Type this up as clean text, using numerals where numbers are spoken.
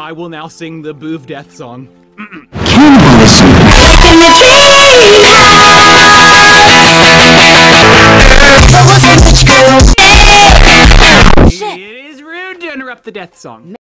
I will now sing the Boov death song. Cannibalism. In the It is rude to interrupt the death song.